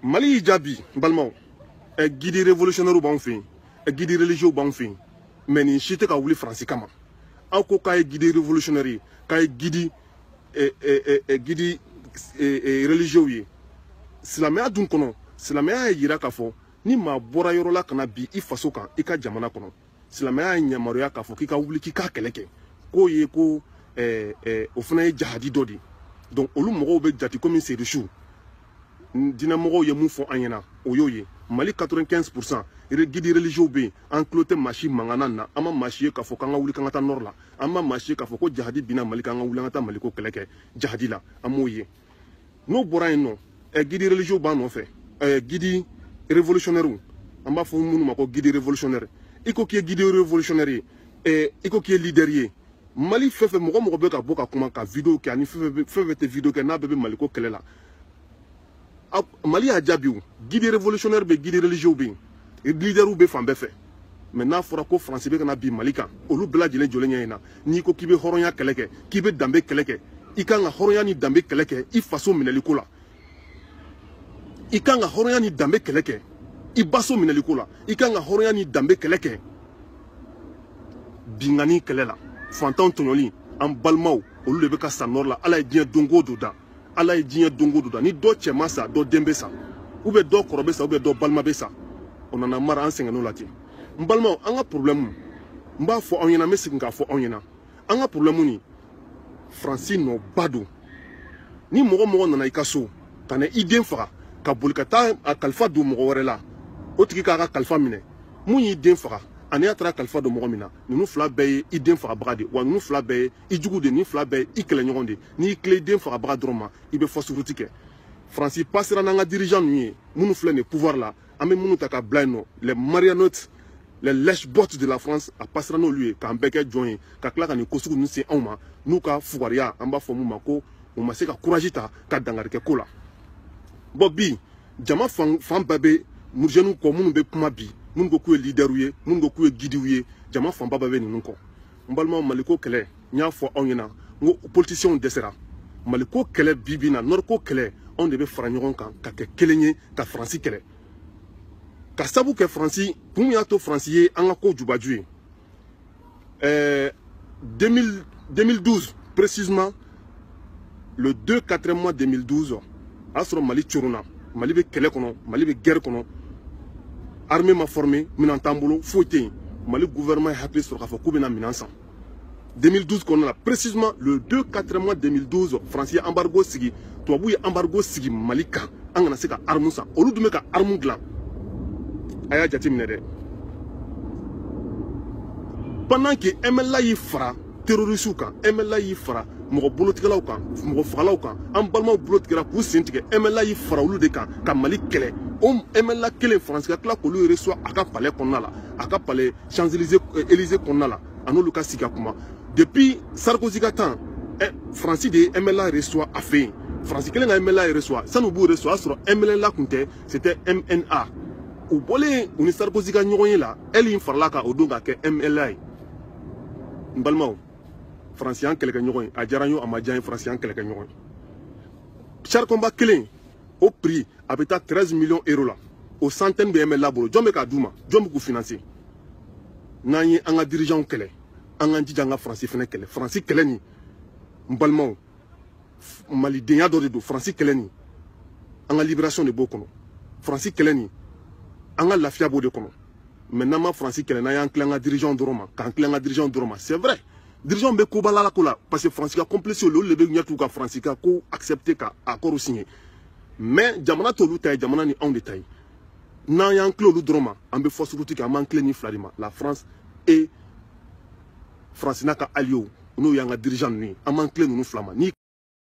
Mali Jabi, Balmao, est guide révolutionnaire au Banfin, est guide religieux au Banfin, mais ni chite ka wuli français kama. Ako ka guide révolutionnaire, ka guide guide religieux yi. Silamaya dun kono, silamaya yira ka fo, ni ma bora yoro la kana bi I faso kan, I ka jamana kono. Silamaya nyamaroya ka fo ki ka wuli ki ka keleke. Ko ye ko o fana ye jahadi dodi. Donc olu mogo be jati comme c'est de chou. Dina mogo ye mun fo anyena o yo ye. Mali 95% guide religieux be encloté machi mangana na ama machi ka fo kanga wuli kanga ta nord la. Ama machi ka fo ko jahadi bina Mali kanga wuli kanga ta Mali ko keleke jahadi la amoye. No bora no guide religieux ba no fait guide révolutionnaire amba fo munu mako guide révolutionnaire. Iko ki guide révolutionnaire iko ki leader ye. Mali fait mogo mogo be ka boka kuma ka vidéo ki ani fait te vidéo ke na bebe Mali ko kelela. Mali a Jabiou, guide révolutionnaire be guide religieux be leader ou be fambe fait. Maintenant fora ko français be kana bi Malika olu bla jelen jolenya ina ni ko kibe horonya keleke kibe dambe keleke ikanga horonya ni dambe keleke I faso mineliko la ikanga horonya ni dambe keleke I baso mineliko la ikanga horonya ni dambe keleke bingani kelela fantan tonyoli en balmao olu le be ka sanor la ala dien dongo doda ala dien dongo doda ni do chema sa do dembe sa ou be do korobe sa ou be do balma be sa on en a marre en sengano lati mbalmao anga problème mba fo onyena mesinga fo onyena anga problème ni francine bado ni mogo mogo nana ikaso tane idem fara ka bolikata a kalfa do mogo wore la o tigi ka kalfa mine mun yi den fara ani atra kalfa do mogo mina nunu fla be idem fara brade wa nunu fla be ijugu de ni fla be ikele nyogonde ni kle den fara brade droma ibe fosu rutike Francis passera nanga dirigeant ni munu fle ne pouvoir là ame munu taka blano les marionnettes les lèche-bottes de la France a passera no lui ka mbeke join ka klaka ni kosuku ni se onma nuka fuwaria amba fomu mako o maseka courage ta ka dangarike kola bobi jama fan babe murjenu ko munu be kuma bi munu go ku leader wiye munu go ku guide wiye jama fan babe ni nunko mbalma maliko kele nya fo onyena ngo politicien desera maliko kele bibina norko kele on devait fara ɲɔgɔn kan ka kɛ kelen ye ka Fransi kɛlɛ ka sabu kɛ Fransi kun y'a to Fransi ye an ka ko jubaju ye 2012 précisément le 2-4 mois 2012 a sɔrɔ Mali corona Mali bɛ kɛlɛ kɔnɔ Mali bɛ guerre kɔnɔ armée ma formé minan t'an bolo foyi tɛ yen Mali gouvernement ye hakili sɔrɔ k'a fɔ k'u bɛna minan san 2012 kɔnɔna la précisément le 2-4 mois 2012 Fransi ye embargo sigi tubabu ye embargo sigi Mali kan an kana se ka arme san olu dun bɛ ka arme dilan a y'a jateminɛ dɛ pendant que MLA y'i fara terroristes kan MLA y'i fara mɔgɔ bolotigɛlaw kan mɔgɔ fagalaw kan an balimaw bolotigɛra k'u sen tigɛ MLA y'i fara olu de kan ka Mali kɛlɛ o MLA kelen Fransi ka tila k'olu reçoit a ka palais kɔnɔna la a ka palais Champs-Élysées Élysée kɔnɔna la a n'olu ka sigi ka kuma depuis Sarkozy ka temps Fransi de MLA reçoit a fɛ yen Fransi kelen ka MLA reçoit sani u b'u reçoit a sɔrɔ MLA kun tɛ c'était MNA u bɔlen u ni Sarkozy ka ɲɔgɔn ye la elle in farala kan o don ka kɛ MLA ye n balimaw Fransi y'an kɛlɛkɛɲɔgɔn ye a diyara n ye a ma diya n ye Fransi y'an kɛlɛkɛɲɔgɔn ye char combat kelen o prix a bɛ taa 13 millions euros la o centaine bɛ MLA bolo jɔn bɛ k'a d'u ma jɔn bɛ k'u financer n'an ye an ka dirigeants kɛlɛ an k'an jija an ka Fransi fana kɛlɛ Fransi kɛlɛ nin n balimaw malidenya dɔ de don Fransi kɛlɛ nin an ka libération de b'o kɔnɔ Fransi kɛlɛ nin an ka lafiya b'o de kɔnɔ mais n'an ma Fransi kɛlɛ n'an y'an tilen an ka dirigeants dɔrɔn ma k'an tilen an ka dirigeants dɔrɔn ma c'est vrai dirigeants bɛ koba la ko la parce que Fransi ka complice olu de bɛ ɲɛ t'u ka Fransi ka ko accepter ka accord signer mais jamana t'olu ta ye jamana ni anw de ta ye n'an y'an tilen olu dɔrɔn ma an bɛ force route kɛ an b'an tilen ni fila de ma la France et France n'a ka alliés n'o y'an ka dirigeants ninnu ye an b'an tilen ninnu fila ma